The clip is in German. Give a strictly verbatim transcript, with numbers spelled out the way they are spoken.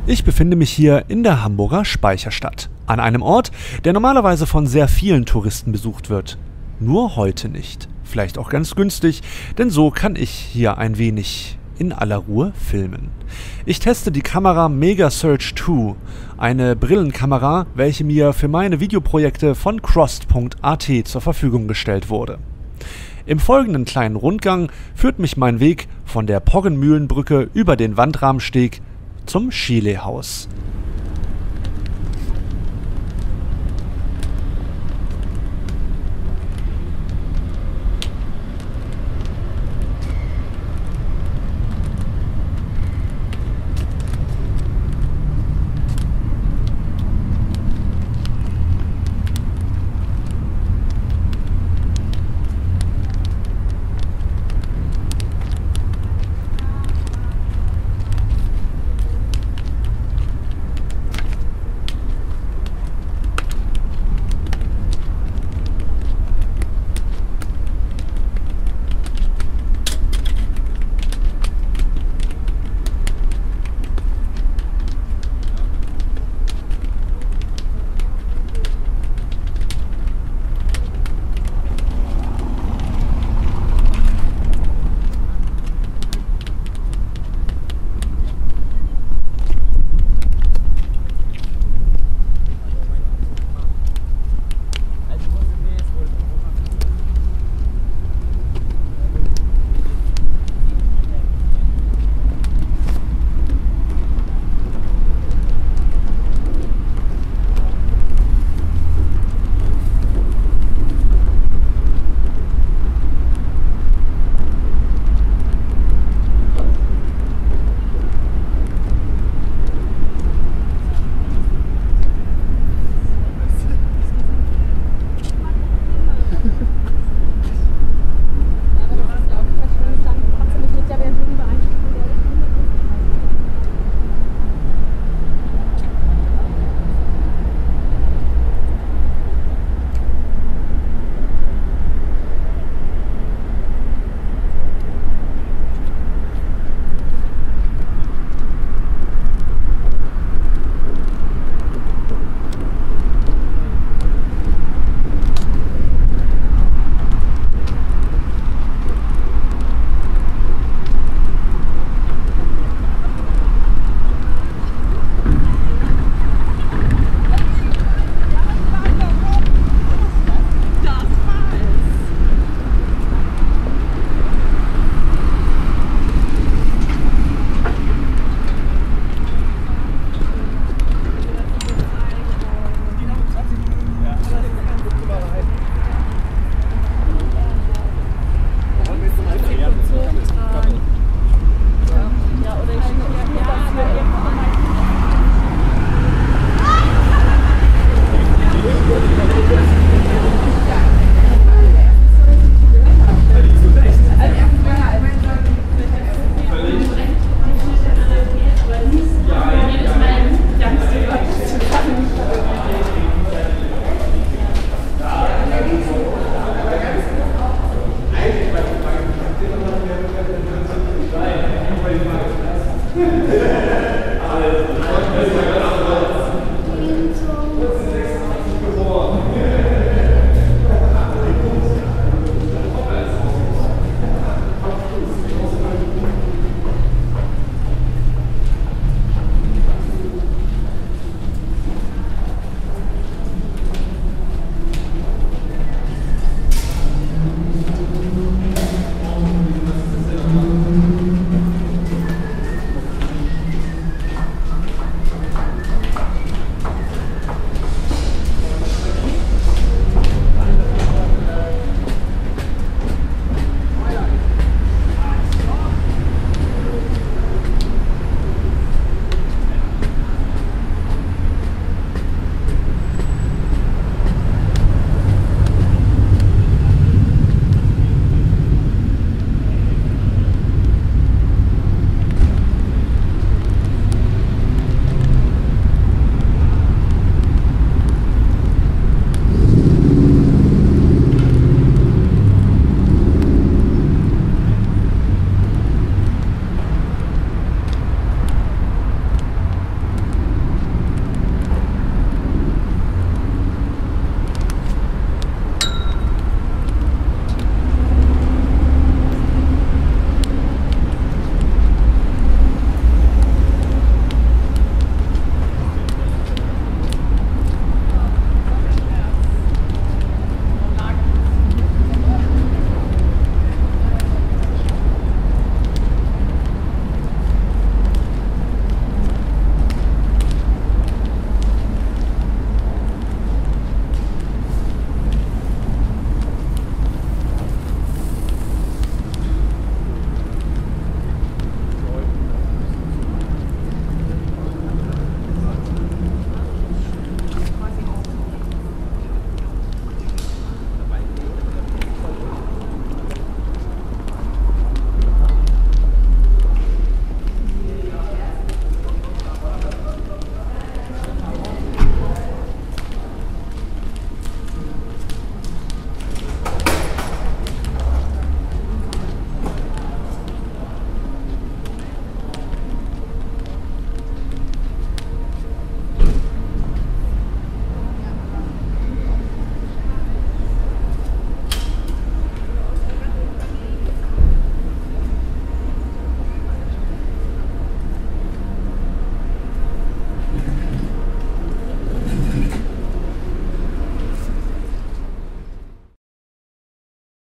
Ich befinde mich hier in der Hamburger Speicherstadt, an einem Ort, der normalerweise von sehr vielen Touristen besucht wird. Nur heute nicht. Vielleicht auch ganz günstig, denn so kann ich hier ein wenig in aller Ruhe filmen. Ich teste die Kamera Megasearch zwei, eine Brillenkamera, welche mir für meine Videoprojekte von crossed punkt a t zur Verfügung gestellt wurde. Im folgenden kleinen Rundgang führt mich mein Weg von der Poggenmühlenbrücke über den Wandrahmsteg zum Schielehaus.